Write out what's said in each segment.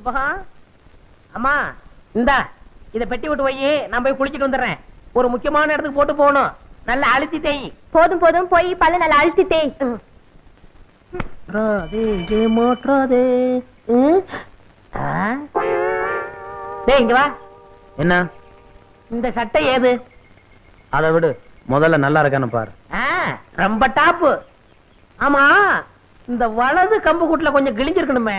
அம்மா இந்தா இத பெட்டி விட்டு போய் நான் போய் குளிச்சிட்டு வந்துடுறேன். ஒரு முக்கியமான இடத்துக்கு போட்டு போகணும். நல்லா அழுத்தி தேய். போதும் போதும் போய் பல்ல நல்லா அழுத்தி தேய். இங்க வா. என்ன இந்த சட்டை ஏது? அதை விடு, முதல்ல நல்லா இருக்கான்னு பாரு. ரொம்ப டாப்பு. ஆமா இந்த வலது கம்பு கூட்டுல கொஞ்சம் கிழிஞ்சிருக்கணுமே.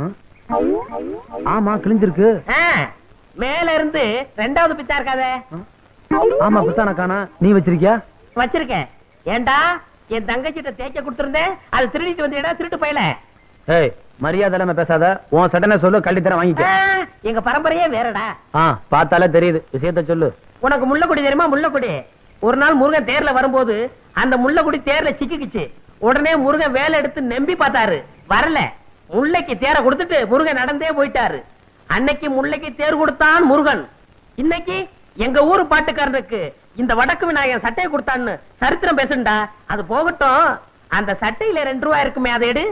ஆமா கிழிஞ்சிருக்கு. மேல இருந்து ரெண்டாவது பித்தா இருக்காதே. ஆமா பித்தான காணா. நீ வச்சிருக்கியா? வச்சிருக்கேன். ஏண்டா என் தங்கச்சிட்ட தேய்க்க கொடுத்திருந்தேன், அது திருடிட்டு வந்தீடா திருட்டு பையல. ஏய் மரியாதை இல்லாம பேசாத. உன் சட்டனை சொல்லு, கள்ளி தர வாங்கிக்க. எங்க பரம்பரையே வேறடா. பார்த்தாலே தெரியுது. விஷயத்த சொல்லு. உனக்கு முள்ளக்குடி தெரியுமா? முள்ளக்குடி. ஒரு நாள் முருகன் தேர்ல வரும்போது அந்த முள்ளக்குடி தேர்ல சிக்கிக்குச்சு. உடனே முருகன் வேலை எடுத்து நம்பி பார்த்தாரு, வரல. முல்லைக்கு தேரை கொடுத்துட்டு முருகன் நடந்தே போயிட்டாரு. அன்னைக்கு முல்லைக்கு தேர் கொடுத்தான் முருகன். இன்னைக்கு எங்க ஊரு பாட்டுக்காரனுக்கு இந்த வடக்கு விநாயகன் சட்டையை கொடுத்தான்னு சரித்திரம் பேசுண்டா. அது போகட்டும், அந்த சட்டையில 2 ரூபாய் இருக்குமே, அதை எடு.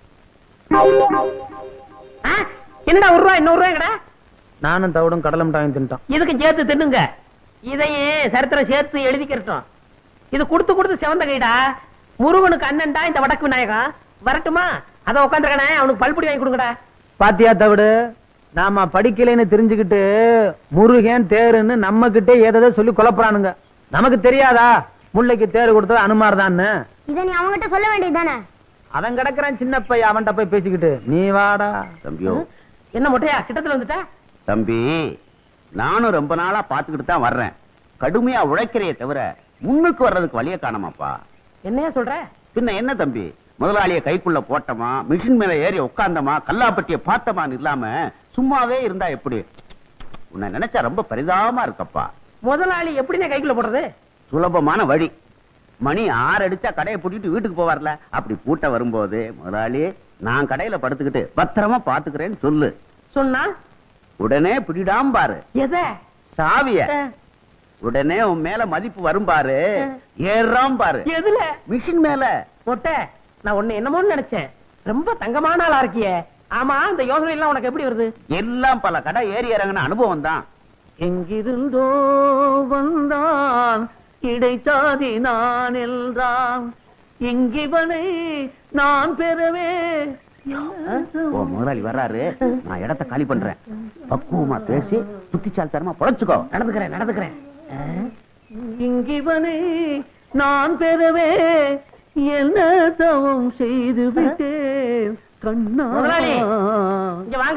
என்னடா 1 ரூபாய் 100 ரூபாய்டா? நானும் தவிடும் கடலை மிட்டாயும் தின்ட்டான். இதுக்கு சேர்த்து தின்னுங்க. இதையே சரித்திரம் சேர்த்து எழுதிக்கிறோம். இது கொடுத்து கொடுத்து செவந்த கைடா. முருகனுக்கு அண்ணன்டா இந்த வடக்கு விநாயகம். வரட்டுமா? அத உட்காந்துருக்கானே, அவனுக்கு பல்புடி வாங்கி கொடுங்கடா. பாத்தியா தவிடு, நாம படிக்கலைன்னு தெரிஞ்சுக்கிட்டு முருகன் தேருன்னு நம்ம கிட்டே ஏதோ சொல்லி குழப்பறானுங்க. நமக்கு தெரியாதா முல்லைக்கு தேர் கொடுத்தது அனுமார்தான்னு? இத நீ அவங்கிட்ட சொல்ல வேண்டியதுதானே? அவன் கிடக்குறான் சின்ன பையன், அவன்கிட்ட போய் பேசிக்கிட்டு நீ வாடா. தம்பியோ என்ன மொட்டையா கிட்டத்துல வந்துட்டா? தம்பி, நானும் ரொம்ப நாளா பாத்துக்கிட்டு தான் வர்றேன். கடுமையா உழைக்கிறையே தவிர முன்னுக்கு வர்றதுக்கு வழிய காணமாப்பா. என்னையா சொல்ற? பின்ன என்ன தம்பி, முதலாளிய கைக்குள்ள போட்டமா, மிஷின் மேல ஏறி உட்கார்ந்தமா, கல்லாப்பட்டிய பார்த்தமான்னு இல்லாம சும்மாவே இருந்தா எப்படி? உன்னை நினைச்சா ரொம்ப பரிதாபமா இருக்கப்பா. முதலாளி எப்படின்னு கைக்குள்ள போடுறது? சுலபமான வழி. மணி 6 அடிச்சா கடையை பூட்டிட்டு வீட்டுக்கு போவார்ல, அப்படி பூட்ட வரும்போது முதலாளி நான் கடையில படுத்துக்கிட்டு பத்திரமா பாத்துக்கிறேன்னு சொல்லு. சொன்னா உடனே பிடிடாம பாரு எத? சாவிய. உடனே உன் மேல மதிப்பு வரும் பாரு, ஏறாம் பாரு. எதுல? மிஷின் மேல. மொட்டை, நான் ஒண்ணு என்னமோன்னு நினைச்சேன். ரொம்ப தங்கமான ஆளா இருக்கியே. ஆமா, இந்த யோசனை எல்லாம் உனக்கு எப்படி வருது? எல்லாம் பல கடை ஏறி இறங்கின அனுபவம் தான். எங்கிருந்தோ வந்தான் இடைச்சாதி நான் என்றான், இங்கிவனை நான் பெறவே. முதலாளி வர்றாரு, நான் இடத்தை காலி பண்றேன். பக்குவமா பேசி புத்திசால் தரமா பொழைச்சுக்கோ. நடந்துக்கிறேன். இங்கிவனை நான் பெறவே என்ன தவம் செய்து விட்டேன் கண்ணா. இங்க வாங்க,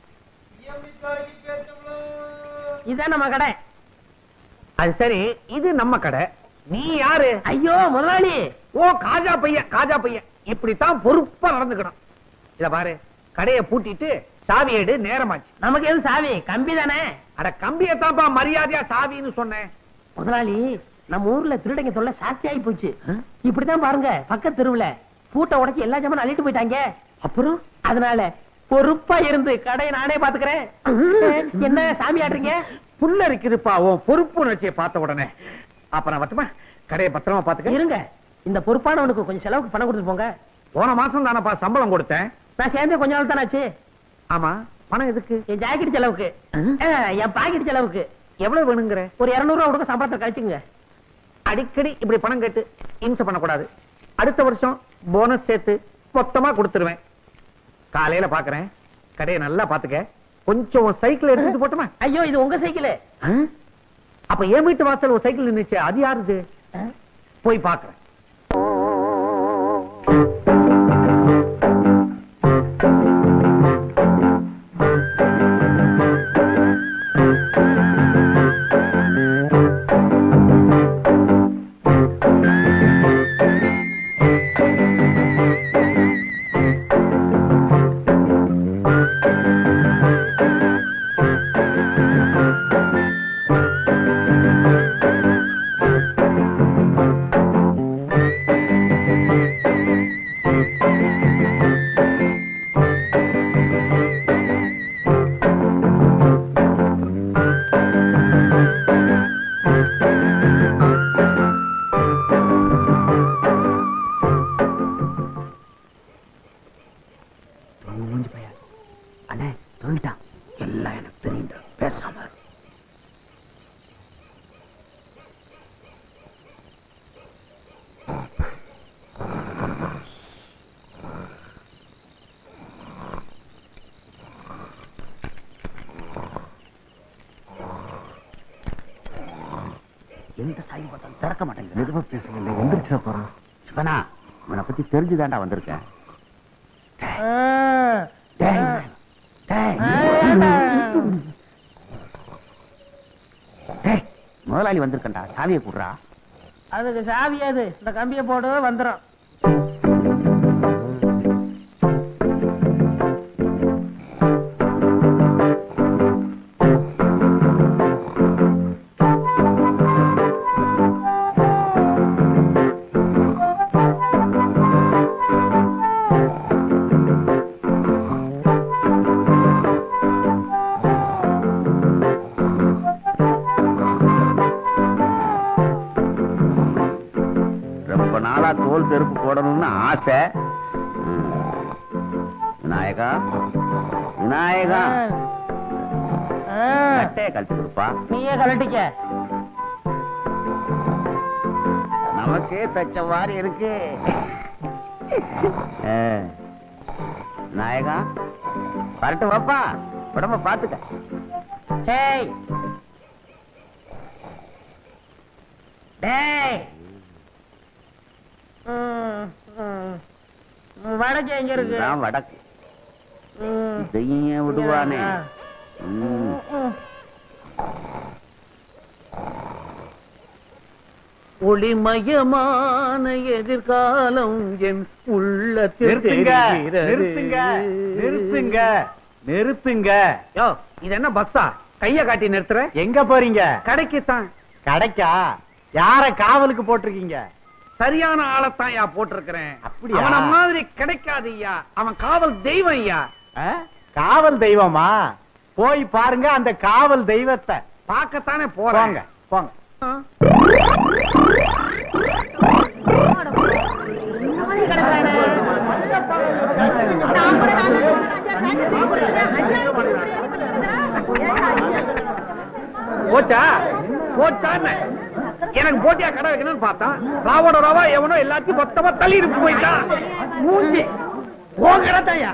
இதுதான் நம்ம கடை. அது சரி, இது நம்ம கடை. நீ யாரு? ஐயோ முதலாளி. ஓ காஜா பையன். இப்படித்தான் பொறுப்பா நடந்துக்கணும். இத பாரு, கடையை பூட்டிட்டு சாவி எடு, நேரமாச்சு. நமக்கு எது சாவி? கம்பி தானே. அட கம்பியத்தான்ப்பா மரியாதையா சாவின்னு சொன்னேன். முதலாளி, நம்ம ஊர்ல திருடங்க தொல்லை சாஸ்தியாகி போச்சு. இப்படித்தான் பாருங்க, பக்கத்து தெருவுல பூட்டை உடைச்சு எல்லா ஜாமான் அள்ளிட்டு போயிட்டாங்க. அப்புறம் அதனால பொறுப்பா இருந்து கடையை நானே பாத்துக்கிறேன். என்ன சாமி ஆடுறீங்க? புல்ல இருக்குதுப்பா உன் பொறுப்பு உணர்ச்சியை பார்த்த உடனே. அப்ப நான் வட்டுமா, கடையை பத்திரமா பாத்துக்க. இருங்க, இந்த பொறுப்பானவனுக்கு கொஞ்சம் செலவுக்கு பணம் கொடுத்துட்டு போங்க. போன மாசம் தானப்பா சம்பளம் கொடுத்தேன். நான் சேர்ந்தே கொஞ்ச நாள் தானே ஆச்சு. ஆமா, பணம் எதுக்கு? என் ஜாக்கெட் செலவுக்கு, என் பாக்கெட் செலவுக்கு. எவ்வளவு வேணுங்கிற? ஒரு 200 ரூபா கொடுக்க சம்பளத்தை கழிச்சுங்க. அடிக்கடி இப்படி பணம் கேட்டு இம்சை பண்ணக்கூடாது. அடுத்த வருஷம் போனஸ் சேர்த்து மொத்தமா கொடுத்துருவேன். காலையில பாக்குறேன், கடையை நல்லா பாத்துக்க. கொஞ்சம் சைக்கிள் எடுத்துட்டு போட்டுமா? ஐயோ, இது உங்க சைக்கிள். அப்ப என் வீட்டு வாசல் ஒரு சைக்கிள் நின்னுச்சு, அது யாருது? போய் பாக்குறேன். சொல்லிட்டான், எல்லாம் எனக்கு தெரியும், பேசாம இரு. எந்த சாய் பார்த்தாலும் திறக்க மாட்டேங்குது. எதுவும் பேசுங்க, எந்திரிச்சா போறோம். சிவனா, இவனை பத்தி தெரிஞ்சுதாண்டா வந்திருக்கேன். முதலாளி வந்திருக்கா, சாவியை கூடுறா. அதுக்கு சாவியாது, இந்த கம்பியை போடு வந்துடும். தோல் செருப்பு போடணும்னு ஆசை. விநாயகா, விநாயகா, கட்டையை கழட்டி கொடுப்பா. நீயே கழட்டிக்க. நமக்கே தச்ச மாதிரி இருக்கு. விநாயகா, வரட்டு வாப்பா, உடம்ப பாத்துக்க. டேய் டேய், வடக்கு எங்க இருக்கு? வடக்கு. இதையும் விடுவானே. ஒளிமயமான எதிர்காலம் என் உள்ளத்தில். நிறுத்துங்க. யோ, இது என்ன பஸ்ஸா? கைய காட்டி நிறுத்துற. எங்க போறீங்க? கடைக்குத்தான். கடைக்கா? யார காவலுக்கு போட்டிருக்கீங்க? சரியான ஆளத்தான் யா போட்டிருக்கிறேன். அப்படியா? அவன மாதிரி கிடைக்காது ஐயா, அவன் காவல் தெய்வம் ஐயா. காவல் தெய்வமா? போய் பாருங்க அந்த காவல் தெய்வத்தை. பார்க்கத்தானே போறாங்க. போங்க. போச்சா? போச்சான்னு எனக்கு போட்டியா கடை வைக்கணும்னு பார்த்தான். ராவோட ராவா எவனோ எல்லாத்தையும் மொத்தமா தள்ளிட்டு போயிட்டான். மூஞ்சி போங்கடத்தாயா.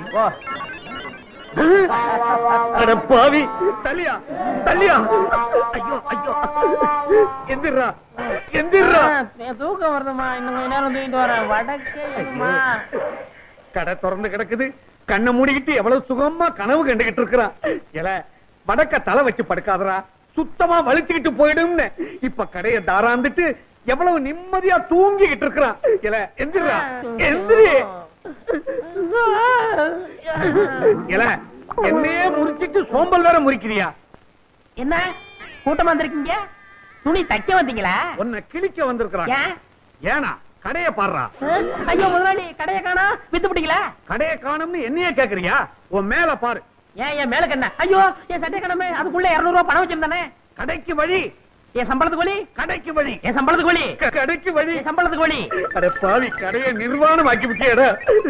பாவி, தள்ளியா தள்ளியா. ஐயோ ஐயோ, எந்திரா எந்திரா. தூக்கம் வருதுமா, இன்னும் கொஞ்ச நேரம் தூங்கிட்டு வரேன். வடக்கேமா கடை திறந்து கிடக்குது. கண்ணை மூடிக்கிட்டு எவ்வளவு சுகமா கனவு கண்டுகிட்டு இருக்கிறான். எல வடக்க தலை வச்சு படுக்காதரா, சுத்தமா வலிச்சுக்கிட்டு போயிடும்னு இப்ப கடையை தாராந்துட்டு எவ்வளவு நிம்மதியா தூங்கிக்கிட்டு இருக்கிறான். எல எந்திரா எந்திரி. எல என்னையே முறிச்சிட்டு சோம்பல் வேற முறிக்கிறியா? என்ன கூட்டமா வந்திருக்கீங்க? துணி தைக்க வந்தீங்களா? உன்னை கிழிக்க வந்திருக்கிறான். ஏனா கடைய பாடுறா. ஐயோ முதலாளி, கடைய காணா, வித்து பிடிக்கல. கடைய காணும்னு என்னையே கேக்குறியா? உன் மேல பாரு. ஏன் என் மேல கண்ண? ஐயோ, என் சட்டை கடமை, அதுக்குள்ள 200 ரூபாய் பணம் வச்சிருந்தானே. கடைக்கு வழி. என் சம்பளத்துக்கு வழி. கடைக்கு வழி. என் சம்பளத்துக்கு வழி. கடைக்கு வழி. என் சம்பளத்துக்கு வழி. அட பாவி, கடையை நிர்வாணம் ஆக்கி விட்டியடா.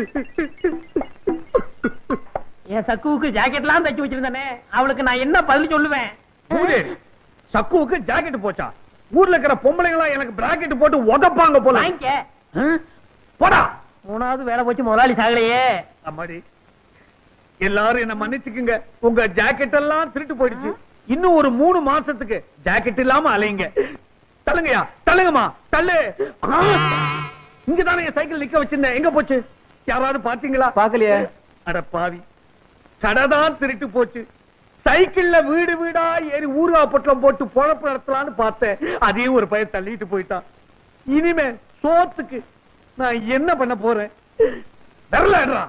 என் சக்குவுக்கு ஜாக்கெட்லாம் தைச்சு வச்சிருந்தானே, அவளுக்கு நான் என்ன பதில் சொல்லுவேன்? சக்குவுக்கு ஜாக்கெட் போச்சா? ஊர்ல இருக்கிற பொம்பளைங்களா எனக்கு பிராக்கெட் போட்டு உதப்பாங்க போல. வாங்கிக்க. போடா. 3வது வேலை போச்சு, முதலாளி சாகலையே. அம்மாடி, எல்லாரும் என்ன மன்னிச்சுக்குங்க. உங்க ஜாக்கெட் எல்லாம் திருட்டு போயிடுச்சு. இன்னும் ஒரு 3 மாசத்துக்கு ஜாக்கெட் இல்லாம அலையுங்க. தள்ளுங்கயா, தள்ளுங்கம்மா, தள்ளு. இங்கதானே என் சைக்கிள் நிக்க வச்சிருந்தேன், எங்க போச்சு? யாராவது பாத்தீங்களா? பாக்கலையே. அட பாவி, கடைதான் திருட்டு போச்சு. சைக்கிள்ல வீடு வீடா ஏறி ஊர்வா பொட்டலம் போட்டு பொழப்பு நடத்தலான்னு பார்த்தேன். அதையும் ஒரு பையன் தள்ளிட்டு போயிட்டான். இனிமே சோத்துக்கு நான் என்ன பண்ண போறேன்? வரல.